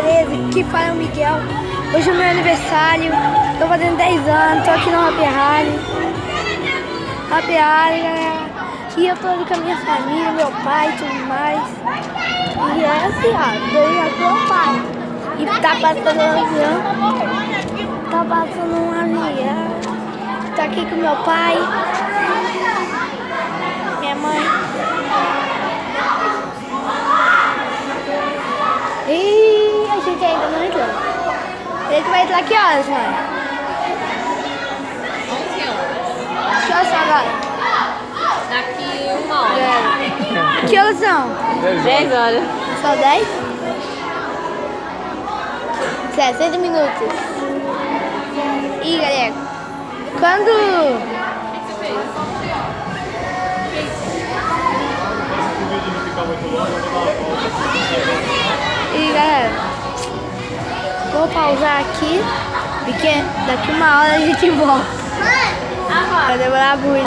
beleza? Aqui fala é o Miguel. Hoje é meu aniversário, tô fazendo 10 anos, tô aqui no Happy Harley. Happy Harley, galera. E eu tô ali com a minha família, meu pai e tudo mais. E é assim, ó, dois aqui é o pai. E tá passando um avião. Tá passando um avião. Tô aqui com meu pai. Minha mãe. E a gente ainda não entrou. A gente vai entrar que horas, mãe? 11 horas. Que horas são agora? Daqui 1 hora. Que horas são? 10 horas. São 10? 60 minutos. E galera, quando... E galera, vou pausar aqui, porque daqui 1 hora a gente volta. Vai demorar muito.